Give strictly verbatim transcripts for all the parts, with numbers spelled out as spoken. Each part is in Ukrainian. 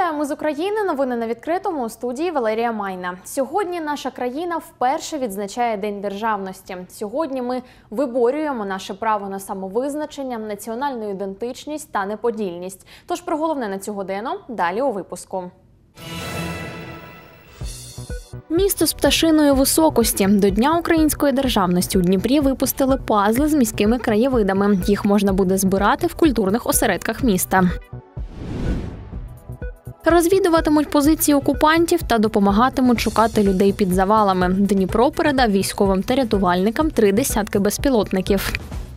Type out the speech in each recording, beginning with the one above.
Вітаємо з України. Новини на відкритому. У студії Валерія Майна. Сьогодні наша країна вперше відзначає День державності. Сьогодні ми виборюємо наше право на самовизначення, національну ідентичність та неподільність. Тож про головне на цю годину далі у випуску. Місто з пташиної високості. До Дня української державності у Дніпрі випустили пазли з міськими краєвидами. Їх можна буде збирати в культурних осередках міста. Розвідуватимуть позиції окупантів та допомагатимуть шукати людей під завалами. Дніпро передав військовим та рятувальникам три десятки безпілотників.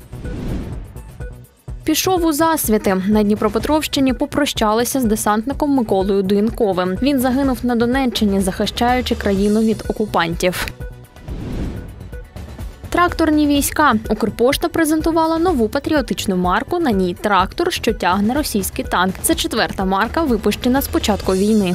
Пішов у засвіти. На Дніпропетровщині попрощалися з десантником Миколою Дуєнковим. Він загинув на Донеччині, захищаючи країну від окупантів. Тракторні війська. Укрпошта презентувала нову патріотичну марку. На ній трактор, що тягне російський танк. Це четверта марка, випущена з початку війни.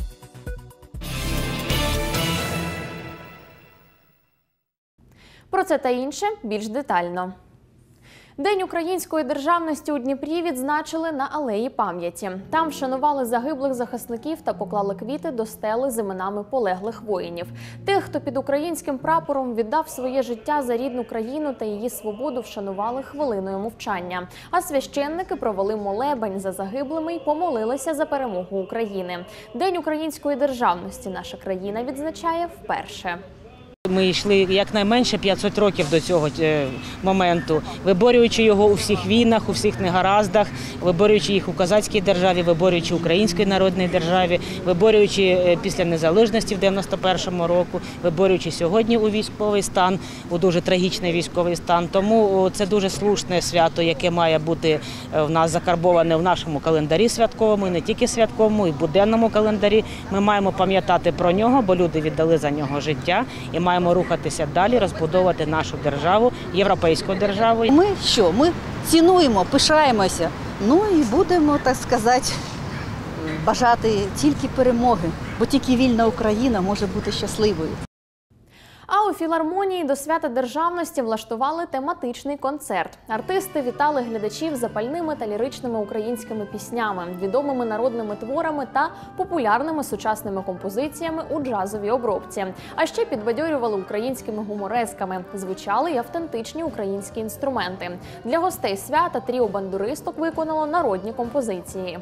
Про це та інше більш детально. День української державності у Дніпрі відзначили на Алеї пам'яті. Там вшанували загиблих захисників та поклали квіти до стели з іменами полеглих воїнів. Тих, хто під українським прапором віддав своє життя за рідну країну та її свободу, вшанували хвилиною мовчання. А священники провели молебень за загиблими і помолилися за перемогу України. День української державності наша країна відзначає вперше. Ми йшли якнайменше п'ятсот років до цього моменту, виборюючи його у всіх війнах, у всіх негараздах, виборюючи їх у козацькій державі, виборюючи Українській народній державі, виборюючи після незалежності в дев'яносто першому року, виборюючи сьогодні у військовий стан, у дуже трагічний військовий стан. Тому це дуже слушне свято, яке має бути в нас закарбоване в нашому календарі святковому, і не тільки святковому, і буденному календарі. Ми маємо пам'ятати про нього, бо люди віддали за нього життя, і маємо рухатися далі, розбудовувати нашу державу, європейську державу. Ми що? Ми цінуємо, пишаємося, ну і будемо, так сказати, бажати тільки перемоги, бо тільки вільна Україна може бути щасливою. А у філармонії до свята державності влаштували тематичний концерт. Артисти вітали глядачів запальними та ліричними українськими піснями, відомими народними творами та популярними сучасними композиціями у джазовій обробці. А ще підбадьорювали українськими гуморесками. Звучали й автентичні українські інструменти. Для гостей свята тріо бандуристок виконало народні композиції.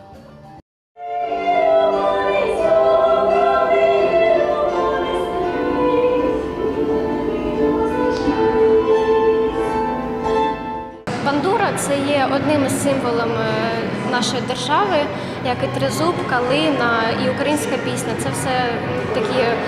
Бандура – це є одним із символів нашої держави, як і тризуб, калина і українська пісня. Це все такі е,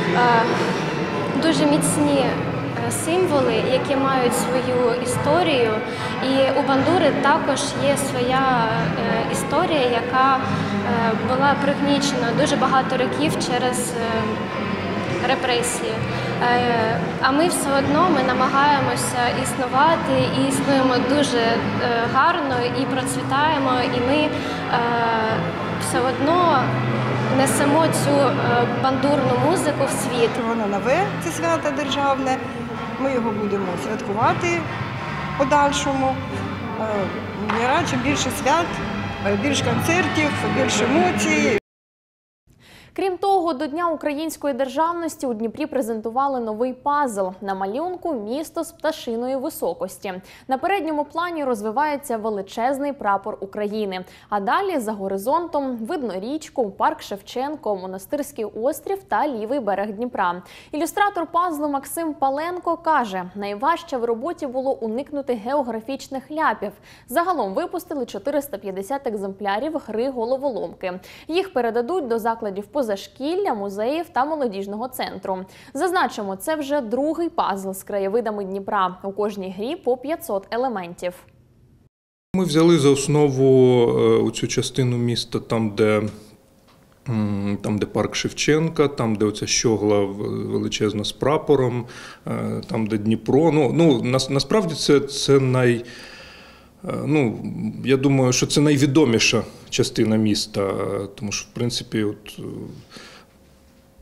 дуже міцні символи, які мають свою історію. І у бандури також є своя е, історія, яка е, була пригнічена дуже багато років через е, репресії. А ми все одно ми намагаємося існувати і існуємо дуже гарно і процвітаємо, і ми все одно несемо цю бандурну музику в світ. Воно нове, це свято державне, ми його будемо святкувати в подальшому. Я раджу більше свят, більше концертів, більше емоцій. Крім того, до Дня української державності у Дніпрі презентували новий пазл на малюнку «Місто з пташиної високості». На передньому плані розвивається величезний прапор України. А далі за горизонтом видно річку, парк Шевченко, Монастирський острів та лівий берег Дніпра. Ілюстратор пазлу Максим Паленко каже, найважче в роботі було уникнути географічних ляпів. Загалом випустили чотириста п'ятдесят екземплярів гри головоломки. Їх передадуть до закладів позашкілля, музеїв та молодіжного центру. Зазначимо, це вже другий пазл з краєвидами Дніпра. У кожній грі по п'ятсот елементів. Ми взяли за основу цю частину міста, там де, там, де парк Шевченка, там, де оця щогла величезна з прапором, там, де Дніпро. Ну, ну насправді це, це най... Ну, я думаю, що це найвідоміша частина міста, тому що, в принципі, от,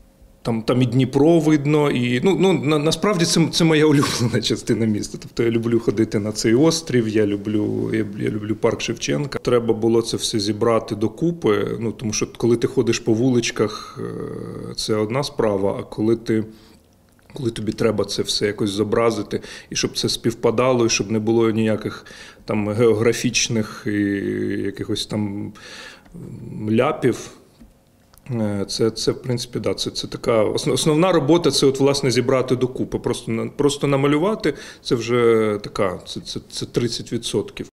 Там, там і Дніпро видно, і ну, ну на, насправді це, це моя улюблена частина міста. Тобто я люблю ходити на цей острів, я люблю, я, я люблю парк Шевченка. Треба було це все зібрати докупи, ну, тому що коли ти ходиш по вуличках, це одна справа, а коли ти коли тобі треба це все якось зобразити, і щоб це співпадало, і щоб не було ніяких там географічних і якихось там ляпів. Це, це в принципі, да, це, це така основна робота, це от, власне, зібрати докупи. Просто, просто намалювати, це вже така, це, це, це тридцять відсотків.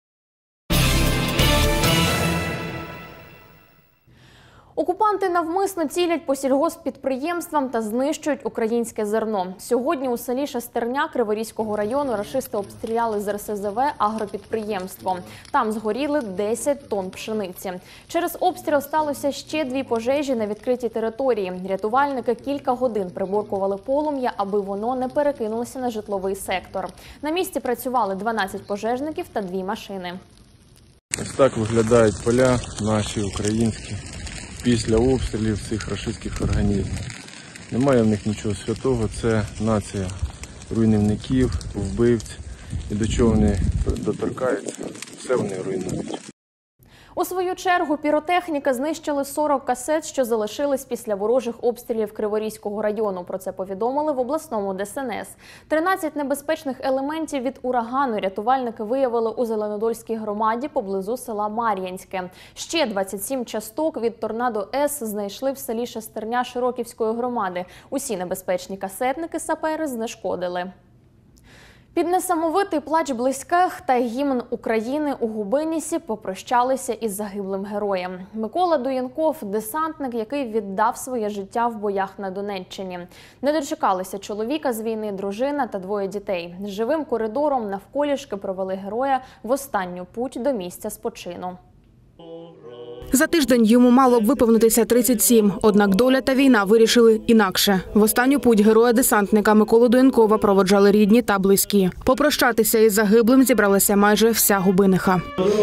Окупанти навмисно цілять по сільгосппідприємствам та знищують українське зерно. Сьогодні у селі Шестерня Криворізького району рашисти обстріляли з ер ес зе ве агропідприємство. Там згоріли десять тонн пшениці. Через обстріл сталося ще дві пожежі на відкритій території. Рятувальники кілька годин приборкували полум'я, аби воно не перекинулося на житловий сектор. На місці працювали дванадцять пожежників та дві машини. Ось так виглядають поля наші українські після обстрілів цих рашистських організмів. Немає в них нічого святого, це нація руйнівників, вбивць. І до чого вони доторкаються, все вони руйнують. У свою чергу піротехніка знищили сорок касет, що залишились після ворожих обстрілів Криворізького району. Про це повідомили в обласному де ес ен ес. тринадцять небезпечних елементів від урагану рятувальники виявили у Зеленодольській громаді поблизу села Мар'янське. Ще двадцять сім часток від торнадо С знайшли в селі Шестерня Широківської громади. Усі небезпечні касетники сапери знешкодили. Під несамовитий плач близьких та гімн України у Губинісі попрощалися із загиблим героєм. Микола Дуєнков – десантник, який віддав своє життя в боях на Донеччині. Не дочекалися чоловіка з війни, дружина та двоє дітей. Живим коридором навколішки провели героя в останню путь до місця спочину. За тиждень йому мало б виповнитися тридцять сім, однак доля та війна вирішили інакше. В останню путь героя-десантника Миколу Дуєнкова проводжали рідні та близькі. Попрощатися із загиблим зібралася майже вся Губиниха.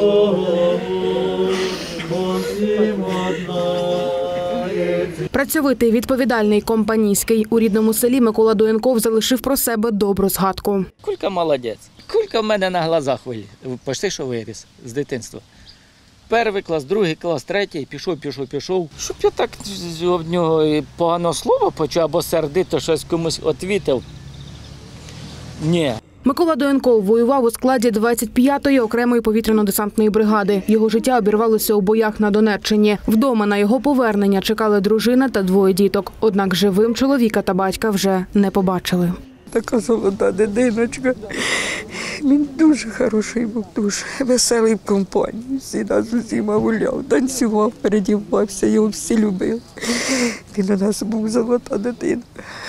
Працьовитий, відповідальний, компанійський. У рідному селі Микола Дуєнков залишив про себе добру згадку. Кулька молодець. Кулька в мене на глазах почти що виріс з дитинства. Перший клас, другий клас, третій, пішов, пішов, пішов. Щоб я так в нього погано слово почув або сердито щось комусь відповів. Ні. Микола Дуєнков воював у складі двадцять п'ятої окремої повітряно-десантної бригади. Його життя обірвалося у боях на Донеччині. Вдома на його повернення чекали дружина та двоє діток. Однак живим чоловіка та батька вже не побачили. Така золота дитиночка. Він дуже хороший був, дуже веселий в компанії. Всіда з усіма гуляв, танцював, передівався, його всі любили. Він у нас був золота дитина.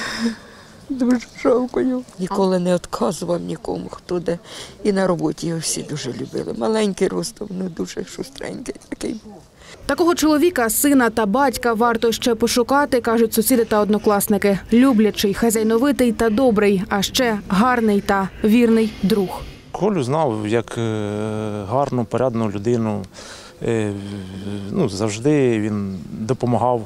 Дуже жалко його. Ніколи не відказував нікому, хто де. І на роботі його всі дуже любили. Маленький ростом, ну дуже шустренький такий був. Такого чоловіка, сина та батька варто ще пошукати, кажуть сусіди та однокласники. Люблячий, хазяйновитий та добрий, а ще гарний та вірний друг. Колю знав як гарну, порядну людину. Ну, завжди він допомагав.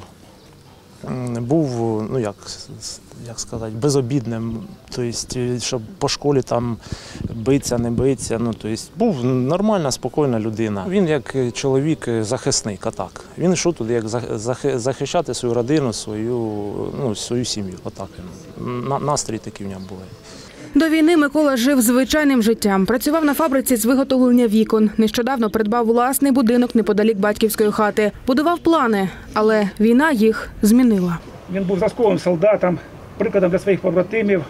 Був, ну як, як сказати, безобідним, тобто, щоб по школі там битися, не битися, ну, тобто, був нормальна, спокійна людина. Він як чоловік захисник, а так. Він йшов туди, як захищати свою родину, свою, ну, свою сім'ю, отак. Настрій такий в нього був. До війни Микола жив звичайним життям. Працював на фабриці з виготовлення вікон. Нещодавно придбав власний будинок неподалік батьківської хати. Будував плани, але війна їх змінила. Він був зразковим солдатом, прикладом для своїх побратимів,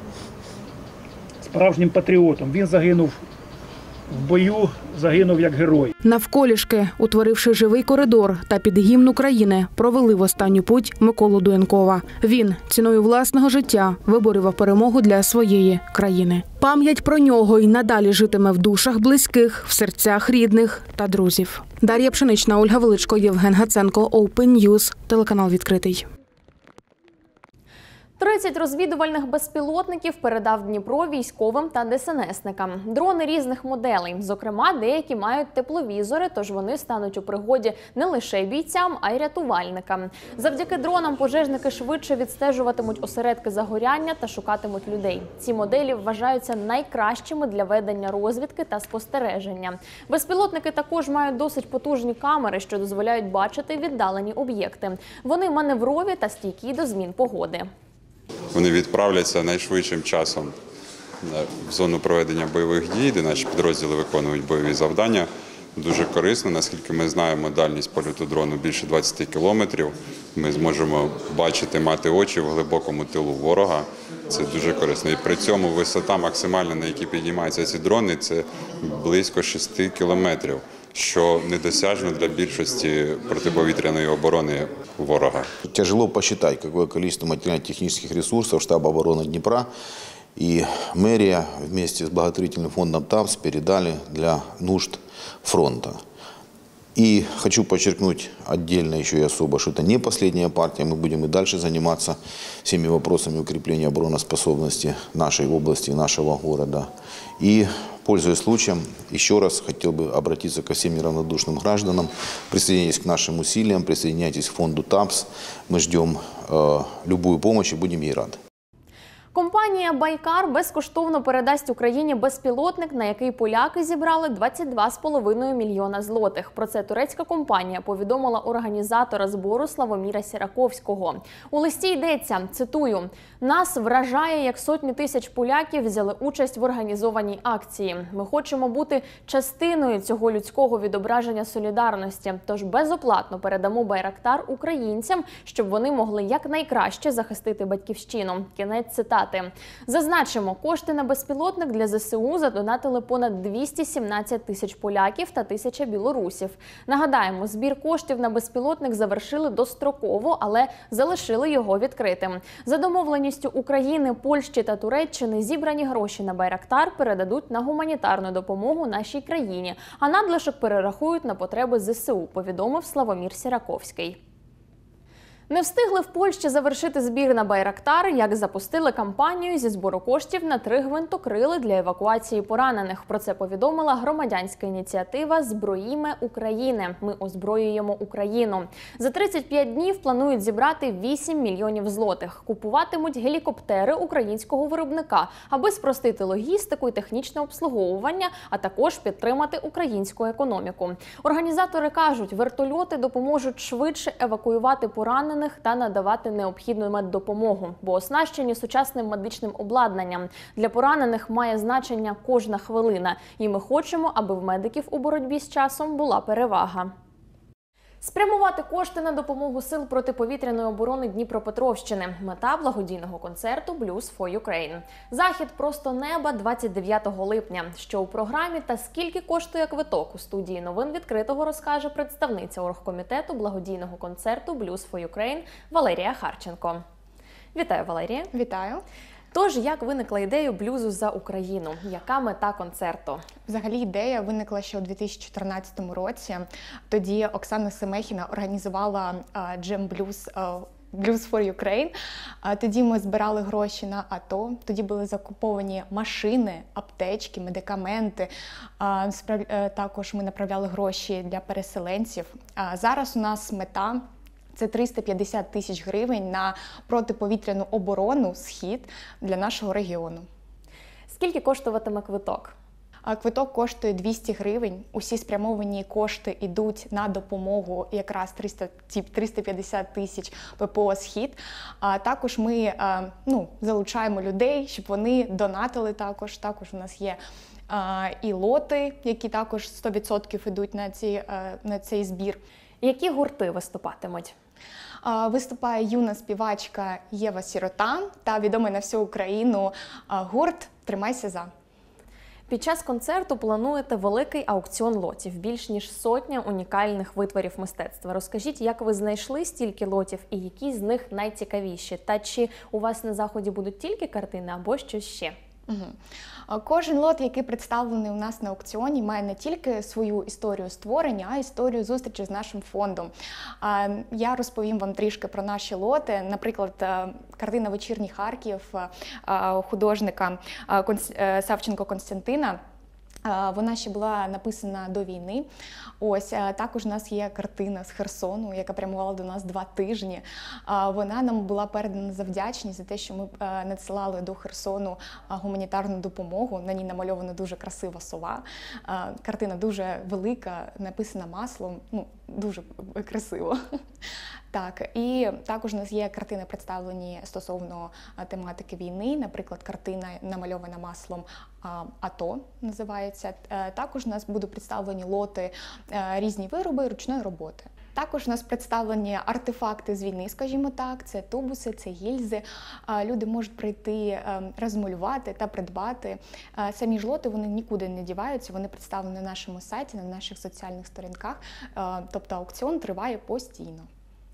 справжнім патріотом. Він загинув в бою, загинув як герой. Навколішки, утворивши живий коридор та під гімн України, провели в останню путь Миколу Дуєнкова. Він ціною власного життя виборював перемогу для своєї країни. Пам'ять про нього й надалі житиме в душах близьких, в серцях рідних та друзів. Дар'я Пшенична, Ольга Величко, Євген Гаценко, Open News, телеканал «Відкритий». тридцять розвідувальних безпілотників передав Дніпро військовим та десенесникам. Дрони різних моделей. Зокрема, деякі мають тепловізори, тож вони стануть у пригоді не лише бійцям, а й рятувальникам. Завдяки дронам пожежники швидше відстежуватимуть осередки загоряння та шукатимуть людей. Ці моделі вважаються найкращими для ведення розвідки та спостереження. Безпілотники також мають досить потужні камери, що дозволяють бачити віддалені об'єкти. Вони маневрові та стійкі до змін погоди. Вони відправляться найшвидшим часом в зону проведення бойових дій, де наші підрозділи виконують бойові завдання. Дуже корисно, наскільки ми знаємо, дальність польоту дрону більше двадцяти кілометрів. Ми зможемо бачити, мати очі в глибокому тилу ворога. Це дуже корисно. І при цьому висота максимальна, на якій піднімаються ці дрони, це близько шести кілометрів, що недосяжно для більшості протиповітряної оборони ворога. Тяжело посчитать, какое количество материально-технических ресурсов штаба обороны Днепра и мэрия вместе с благотворительным фондом ТАПС передали для нужд фронта. И хочу подчеркнуть отдельно еще и особо, что это не последняя партия. Мы будем и дальше заниматься всеми вопросами укрепления обороноспособности нашей области, нашего города. И, пользуясь случаем, еще раз хотел бы обратиться ко всем неравнодушным гражданам. Присоединяйтесь к нашим усилиям, присоединяйтесь к фонду ТАПС. Мы ждем э, любую помощь и будем ей рады. Компанія «Байкар» безкоштовно передасть Україні безпілотник, на який поляки зібрали двадцять два з половиною мільйона злотих. Про це турецька компанія повідомила організатора збору Славоміра Сіраковського. У листі йдеться, цитую, «Нас вражає, як сотні тисяч поляків взяли участь в організованій акції. Ми хочемо бути частиною цього людського відображення солідарності, тож безоплатно передамо «Байрактар» українцям, щоб вони могли якнайкраще захистити батьківщину». Кінець цитати. Зазначимо, кошти на безпілотник для ЗСУ задонатили понад двісті сімнадцять тисяч поляків та тисяча білорусів. Нагадаємо, збір коштів на безпілотник завершили достроково, але залишили його відкритим. За домовленістю України, Польщі та Туреччини зібрані гроші на «Байрактар» передадуть на гуманітарну допомогу нашій країні, а надлишок перерахують на потреби ЗСУ, повідомив Славомір Сіраковський. Не встигли в Польщі завершити збір на «Байрактар», як запустили кампанію зі збору коштів на три гвинтокрили для евакуації поранених. Про це повідомила громадянська ініціатива «Зброїмо України. Ми озброюємо Україну». За тридцять п'ять днів планують зібрати вісім мільйонів злотих. Купуватимуть гелікоптери українського виробника, аби спростити логістику і технічне обслуговування, а також підтримати українську економіку. Організатори кажуть, вертольоти допоможуть швидше евакуювати поранених та надавати необхідну меддопомогу, бо оснащені сучасним медичним обладнанням. Для поранених має значення кожна хвилина, і ми хочемо, аби в медиків у боротьбі з часом була перевага. Спрямувати кошти на допомогу сил протиповітряної оборони Дніпропетровщини. Мета благодійного концерту «Blues for Ukraine». Захід «Просто неба» двадцять дев'ятого липня. Що у програмі та скільки коштує квиток, у студії новин відкритого розкаже представниця оргкомітету благодійного концерту «Blues for Ukraine» Валерія Харченко. Вітаю, Валерія. Вітаю. Тож, як виникла ідея «Блюзу за Україну»? Яка мета концерту? Взагалі ідея виникла ще у дві тисячі чотирнадцятому році. Тоді Оксана Семехіна організувала джем блюз «Blues for Ukraine». Тоді ми збирали гроші на АТО, тоді були закуповані машини, аптечки, медикаменти. Також ми направляли гроші для переселенців. Зараз у нас мета – це триста п'ятдесят тисяч гривень на протиповітряну оборону «Схід» для нашого регіону. Скільки коштуватиме квиток? Квиток коштує двісті гривень. Усі спрямовані кошти йдуть на допомогу якраз триста п'ятдесят тисяч ППО «Схід». А також ми ну, залучаємо людей, щоб вони донатили також. Також у нас є і лоти, які також сто відсотків йдуть на, ці, на цей збір. Які гурти виступатимуть? Виступає юна співачка Єва Сірота та відомий на всю Україну гурт «Тримайся за». Під час концерту плануєте великий аукціон лотів, більш ніж сотня унікальних витворів мистецтва. Розкажіть, як ви знайшли стільки лотів і які з них найцікавіші? Та чи у вас на заході будуть тільки картини або щось ще? Угу. Кожен лот, який представлений у нас на аукціоні, має не тільки свою історію створення, а й історію зустрічі з нашим фондом. Я розповім вам трішки про наші лоти. Наприклад, картина «Вечірній Харків» художника Савченко Костянтина. Вона ще була написана до війни. Ось, також у нас є картина з Херсону, яка прямувала до нас два тижні. Вона нам була передана за вдячність за те, що ми надсилали до Херсону гуманітарну допомогу. На ній намальована дуже красива сова. Картина дуже велика, написана маслом, ну, дуже красиво. Так, і також у нас є картини, представлені стосовно тематики війни, наприклад, картина, намальована маслом АТО, називається. Також у нас будуть представлені лоти, різні вироби ручної роботи. Також у нас представлені артефакти з війни, скажімо так, це тубуси, це гільзи. Люди можуть прийти, розмалювати та придбати. Самі ж лоти, вони нікуди не діваються, вони представлені на нашому сайті, на наших соціальних сторінках, тобто аукціон триває постійно.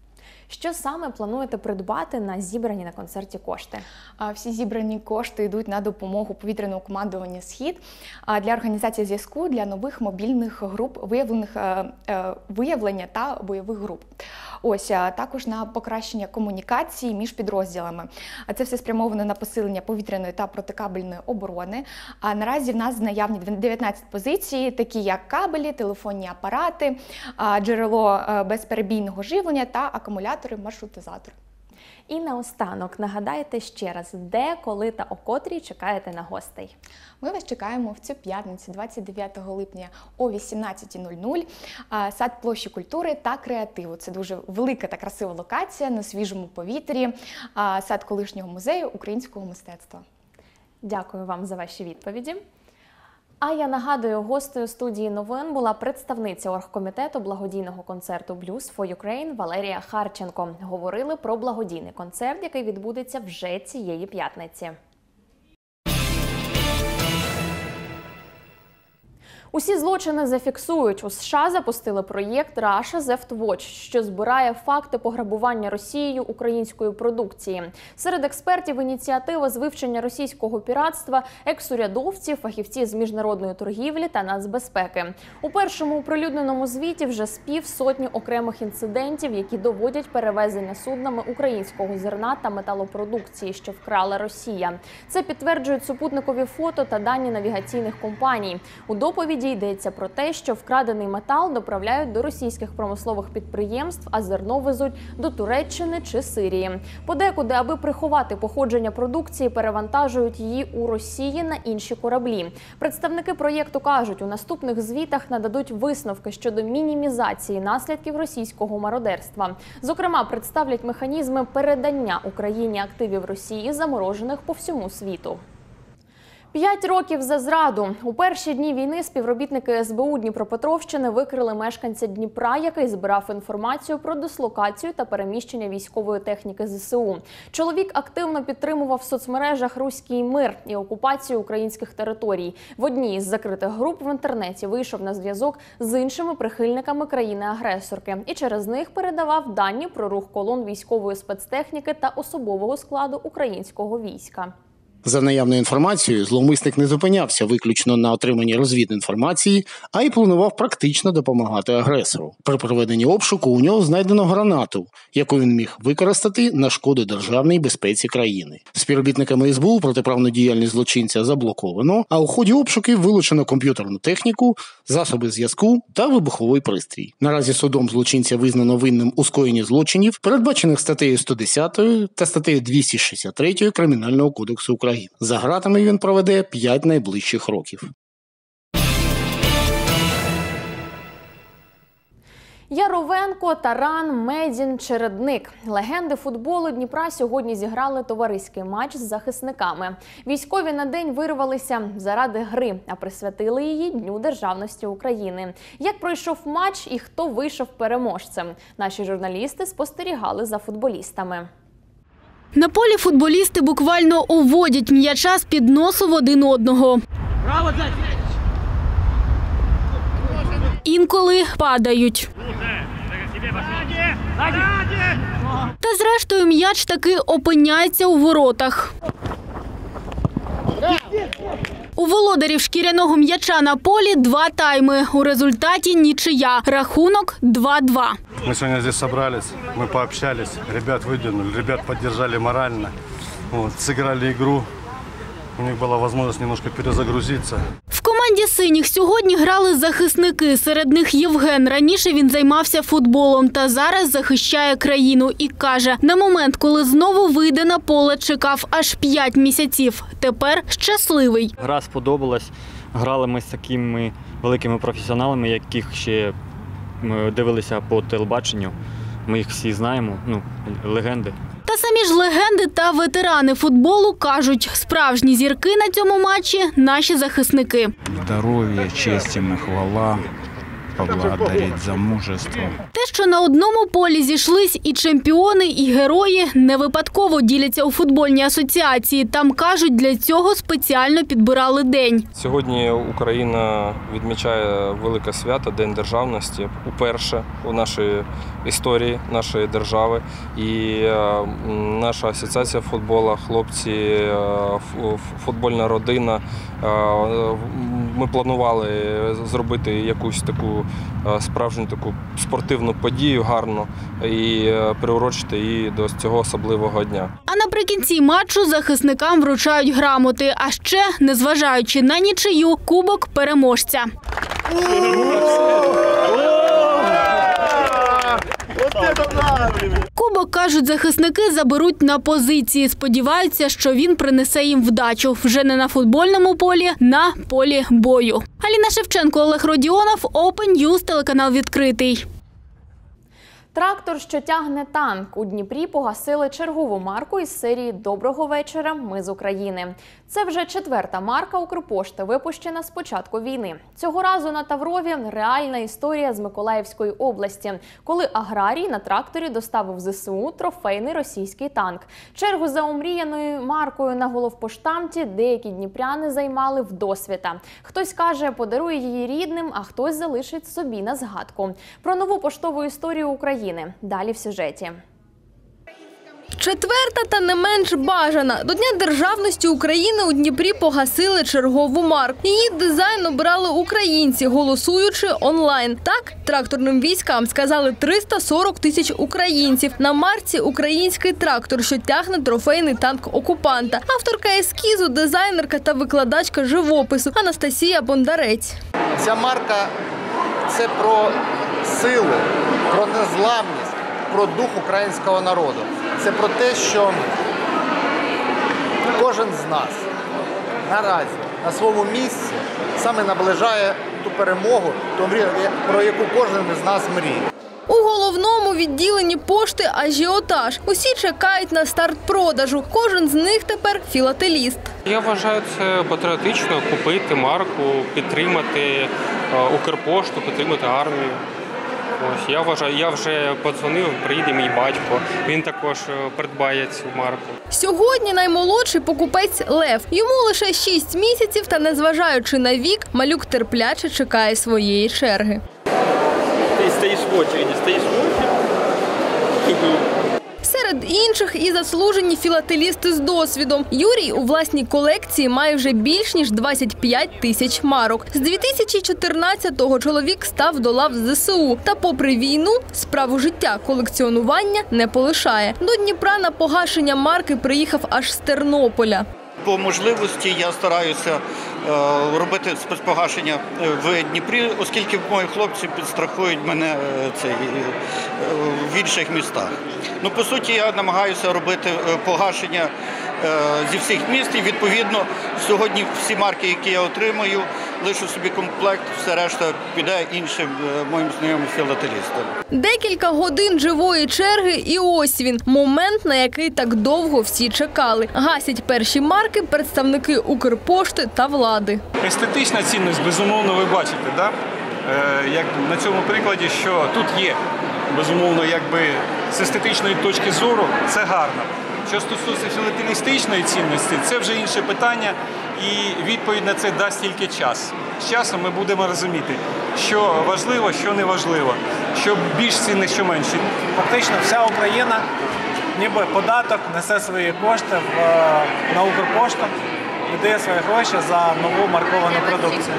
Що саме плануєте придбати на зібрані на концерті кошти? Всі зібрані кошти йдуть на допомогу повітряного командування «Схід» для організації зв'язку для нових мобільних груп, виявлених, виявлення та бойових груп. Ось, також на покращення комунікації між підрозділами. Це все спрямовано на посилення повітряної та протикабельної оборони. А наразі в нас наявні дев'ятнадцять позицій, такі як кабелі, телефонні апарати, джерело безперебійного живлення та акумулятори, маршрутизатори. І наостанок, нагадайте ще раз, де, коли та о котрій чекаєте на гостей? Ми вас чекаємо в цю п'ятницю, двадцять дев'ятого липня о вісімнадцятій нуль нуль, сад площі культури та креативу. Це дуже велика та красива локація на свіжому повітрі, сад колишнього музею українського мистецтва. Дякую вам за ваші відповіді. А я нагадую, гостею студії новин була представниця оргкомітету благодійного концерту Blues for Ukraine Валерія Харченко. Говорили про благодійний концерт, який відбудеться вже цієї п'ятниці. Усі злочини зафіксують. У США запустили проєкт Russia Theft Watch, що збирає факти пограбування Росією української продукції. Серед експертів ініціатива з вивчення російського піратства, екс-урядовці, фахівці з міжнародної торгівлі та нацбезпеки. У першому оприлюдненому звіті вже з півсотні окремих інцидентів, які доводять перевезення суднами українського зерна та металопродукції, що вкрала Росія. Це підтверджують супутникові фото та дані навігаційних компаній. У доповіді йдеться про те, що вкрадений метал доправляють до російських промислових підприємств, а зерно везуть до Туреччини чи Сирії. Подекуди, аби приховати походження продукції, перевантажують її у Росії на інші кораблі. Представники проєкту кажуть, у наступних звітах нададуть висновки щодо мінімізації наслідків російського мародерства. Зокрема, представлять механізми передання Україні активів Росії, заморожених по всьому світу. П'ять років за зраду. У перші дні війни співробітники ес бе у Дніпропетровщини викрили мешканця Дніпра, який збирав інформацію про дислокацію та переміщення військової техніки зе се у. Чоловік активно підтримував в соцмережах «Руський мир» і окупацію українських територій. В одній із закритих груп в інтернеті вийшов на зв'язок з іншими прихильниками країни-агресорки і через них передавав дані про рух колон військової спецтехніки та особового складу українського війська. За наявною інформацією, зловмисник не зупинявся виключно на отриманні розвідінформації, а й планував практично допомагати агресору. При проведенні обшуку у нього знайдено гранату, яку він міг використати на шкоду державній безпеці країни. Співробітниками ес бе у протиправну діяльність злочинця заблоковано, а у ході обшуків вилучено комп'ютерну техніку, засоби зв'язку та вибуховий пристрій. Наразі судом злочинця визнано винним у скоєнні злочинів, передбачених статтею сто десять та статтею двісті шістдесят три Кримінального кодексу України. За ґратами він проведе п'ять найближчих років. Яровенко, Таран, Медін, Чередник. Легенди футболу Дніпра сьогодні зіграли товариський матч з захисниками. Військові на день вирвалися заради гри, а присвятили її Дню державності України. Як пройшов матч і хто вийшов переможцем? Наші журналісти спостерігали за футболістами. На полі футболісти буквально уводять м'яча з-під носу в один одного. Браво, Інколи падають. Та зрештою м'яч таки опиняється у воротах. У володарів шкіряного м'яча на полі два тайми. У результаті нічия. Рахунок два-два. Мы сегодня здесь собрались, мы пообщались, ребят выдвинули, ребят поддержали морально, вот, сыграли игру. У них була можливість немножко перезагрузитися. В команді синіх сьогодні грали захисники. Серед них Євген. Раніше він займався футболом та зараз захищає країну. І каже, на момент, коли знову вийде на поле, чекав аж п'ять місяців. Тепер щасливий. Гра сподобалась. Грали ми з такими великими професіоналами, яких ще ми дивилися по телебаченню. Ми їх всі знаємо, ну, легенди. Та самі ж легенди та ветерани футболу кажуть, справжні зірки на цьому матчі – наші захисники. Здоров'я, честь і хвала, поблагодарить за мужество. Те, що на одному полі зійшлись і чемпіони, і герої, не випадково діляться у футбольній асоціації. Там, кажуть, для цього спеціально підбирали день. Сьогодні Україна відмічає велике свято, День державності, уперше у нашій історії нашої держави. І наша асоціація футболу, хлопці, футбольна родина, ми планували зробити якусь таку справжню таку спортивну подію гарну і приурочити її до цього особливого дня. А наприкінці матчу захисникам вручають грамоти, а ще, незважаючи на нічию, кубок переможця. Кубок, кажуть захисники, заберуть на позиції. Сподіваються, що він принесе їм вдачу. Вже не на футбольному полі, на полі бою. Аліна Шевченко, Олег Родіонов, Open News, телеканал «Відкритий». Трактор, що тягне танк. У Дніпрі погасили чергову марку із серії «Доброго вечора, ми з України». Це вже четверта марка Укрпошти, випущена з початку війни. Цього разу на Таврові реальна історія з Миколаївської області, коли аграрій на тракторі доставив зе се у трофейний російський танк. Чергу за омріяною маркою на головпоштамті деякі дніпряни займали вдосвіта. Хтось каже, подарує її рідним, а хтось залишить собі на згадку. Про нову поштову історію України. Далі в сюжеті. Четверта та не менш бажана. До Дня державності України у Дніпрі погасили чергову марку. Її дизайн обрали українці, голосуючи онлайн. Так, тракторним військам сказали триста сорок тисяч українців. На марці український трактор, що тягне трофейний танк окупанта. Авторка ескізу, дизайнерка та викладачка живопису Анастасія Бондарець. Ця марка – це про силу, про незламність, про дух українського народу. Це про те, що кожен з нас наразі на своєму місці саме наближає ту перемогу, ту мрію, про яку кожен з нас мріє. У головному відділенні пошти ажіотаж. Усі чекають на старт продажу. Кожен з них тепер філателіст. Я вважаю, це патріотично – купити марку, підтримати Укрпошту, підтримати армію. Ось, я вважаю, я вже подзвонив, приїде мій батько, він також придбає цю марку. Сьогодні наймолодший покупець Лев. Йому лише шість місяців, та незважаючи на вік, малюк терпляче чекає своєї черги. Ти стоїш в очереді, стоїш в очереді. Серед інших і заслужені філателісти з досвідом. Юрій у власній колекції має вже більш ніж двадцять п'ять тисяч марок. З дві тисячі чотирнадцятого чоловік став до лав зе се у. Та попри війну, справу життя колекціонування не полишає. До Дніпра на погашення марки приїхав аж з Тернополя. По можливості я стараюся робити спецпогашення в Дніпрі, оскільки мої хлопці підстрахують мене цей, в інших містах. Ну, по суті, я намагаюся робити погашення зі всіх міст і, відповідно, сьогодні всі марки, які я отримую, лишу собі комплект, все решта піде іншим моїм знайомим філателістам. Декілька годин живої черги і ось він – момент, на який так довго всі чекали. Гасять перші марки представники Укрпошти та влади. Естетична цінність, безумовно, ви бачите, да? е, як на цьому прикладі, що тут є, безумовно, якби з естетичної точки зору це гарно. Що стосується філателістичної цінності, це вже інше питання, і відповідь на це дасть тільки час. З часом ми будемо розуміти, що важливо, що не важливо, що більш цінне, що менше. Фактично вся Україна, ніби податок, несе свої кошти в, на Укрпошту, віддає свої гроші за нову марковану продукцію.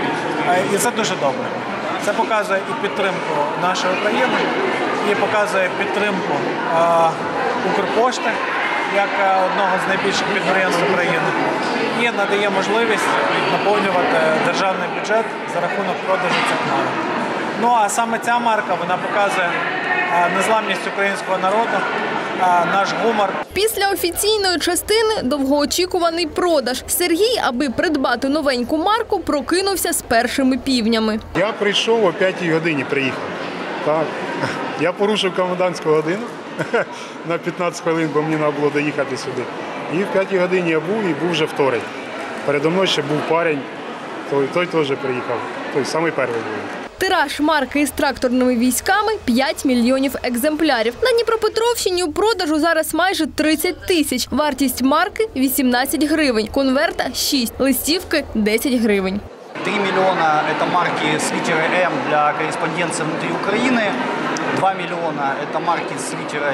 І це дуже добре. Це показує і підтримку нашої України, і показує підтримку е, Укрпошти, як одного з найбільших підприємств України, і надає можливість наповнювати державний бюджет за рахунок продажу цих марок. Ну а саме ця марка, вона показує незламність українського народу, наш гумор. Після офіційної частини довгоочікуваний продаж. Сергій, аби придбати новеньку марку, прокинувся з першими півнями. Я прийшов о п'ятій годині, приїхав. Так. Я порушив комендантську годину на п'ятнадцять хвилин, бо мені треба було доїхати сюди. І в п'ятій годині я був, і був вже вторий. Передо мною ще був парень, той, той теж приїхав, той самий перший був. Тираж марки із тракторними військами – п'ять мільйонів екземплярів. На Дніпропетровщині у продажу зараз майже тридцять тисяч. Вартість марки – вісімнадцять гривень, конверта – шість, листівки – десять гривень. три миллиона – это марки с литерой М для корреспонденции внутри Украины. два миллиона – это марки с литерой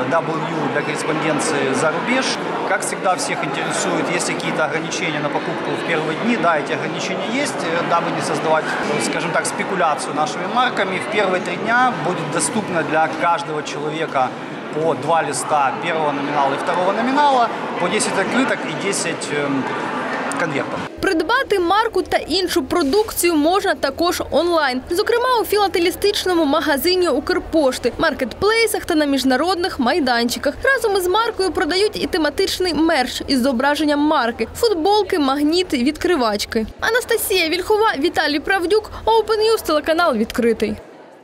W для корреспонденции за рубеж. Как всегда, всех интересует, есть ли какие-то ограничения на покупку в первые дни. Да, эти ограничения есть, дабы не создавать, скажем так, спекуляцию нашими марками. В первые три дня будет доступно для каждого человека по два листа первого номинала и второго номинала, по десять открыток и десять конвертів. Придбати марку та іншу продукцію можна також онлайн. Зокрема, у філателістичному магазині Укрпошти, маркетплейсах та на міжнародних майданчиках. Разом із маркою продають і тематичний мерч із зображенням марки – футболки, магніти, відкривачки. Анастасія Вільхова, Віталій Правдюк, Open News, телеканал «Відкритий».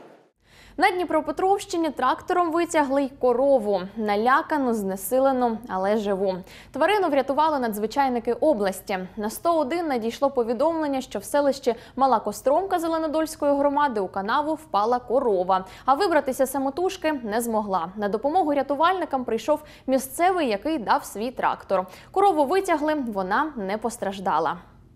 На Дніпропетровщині трактором витягли й корову. Налякану, знесилену, але живу. Тварину врятували надзвичайники області. На сто один надійшло повідомлення, що в селищі Мала Костромка Зеленодольської громади у канаву впала корова. А вибратися самотужки не змогла. На допомогу рятувальникам прийшов місцевий, який дав свій трактор. Корову витягли, вона не постраждала.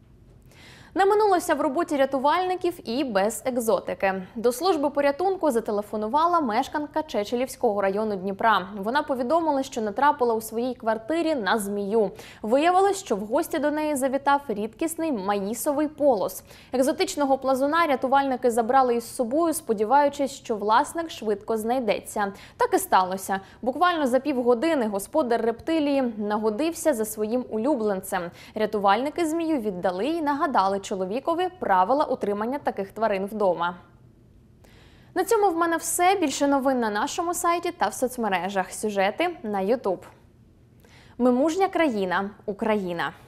Не минулося в роботі рятувальників і без екзотики. До служби порятунку зателефонувала мешканка Чечелівського району Дніпра. Вона повідомила, що натрапила у своїй квартирі на змію. Виявилось, що в гості до неї завітав рідкісний маїсовий полос. Екзотичного плазуна рятувальники забрали із собою, сподіваючись, що власник швидко знайдеться. Так і сталося. Буквально за півгодини господар рептилії нагодився за своїм улюбленцем. Рятувальники змію віддали і нагадали чоловікові правила утримання таких тварин вдома. На цьому в мене все. Більше новин на нашому сайті та в соцмережах. Сюжети на ютуб. Ми мужня країна – Україна.